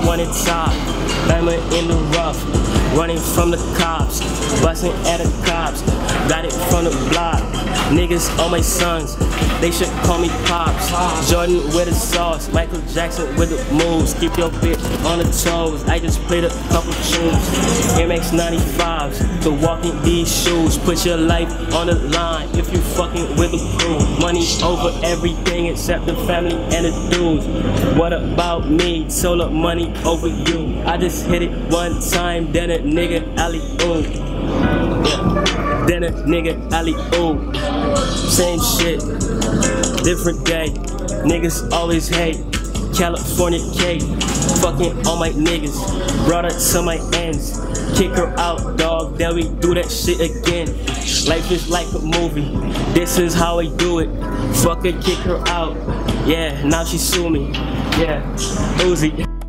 wanted top. Bama in the rough, running from the cops, busting at the cops. Got it from the block. Niggas all my sons, they should call me Pops. Jordan with the sauce, Michael Jackson with the moves. Keep your bitch on the toes. I just played a couple tunes. MX 95s, to walk in these shoes. Put your life on the line if you fucking with the crew. Money over everything except the family and the dudes. What about me? Solo money over you. I just hit it one time, then a nigga alley-oop. Yeah. Then a nigga alley-oop. Same shit, different day. Niggas always hate. California cake, fucking all my niggas. Brought her to my ends. Kick her out, dog, then we do that shit again. Life is like a movie, this is how I do it. Fuck her, kick her out. Yeah, now she sue me. Yeah, Uzi.